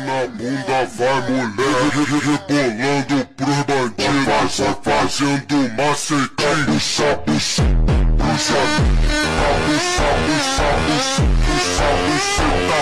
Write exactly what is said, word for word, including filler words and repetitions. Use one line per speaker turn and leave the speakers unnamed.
na bunda, vai mulher, rebolando pros bandidos, vai fazendo macetinho. Puxa, puxa, puxa, puxa, puxa, puxa, puxa, puxa,